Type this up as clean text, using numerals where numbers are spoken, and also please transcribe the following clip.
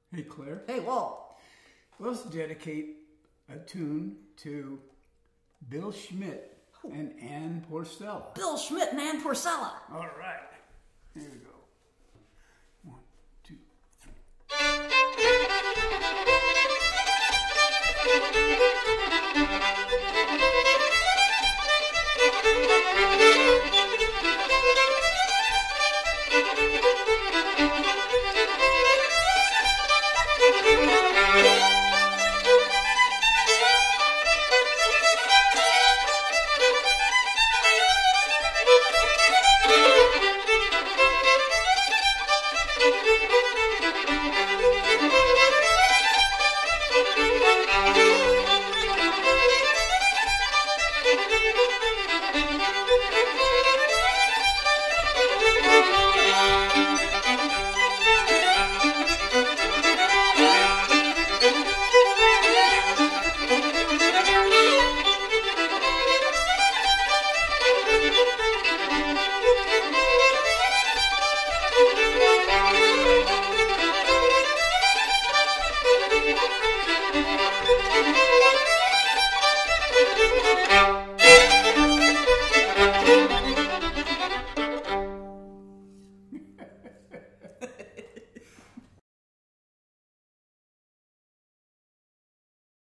Hey, Claire. Hey, Walt. Let's dedicate a tune to Bill Schmidt and Ann Porcella. Bill Schmidt and Ann Porcella. All right. Here we go.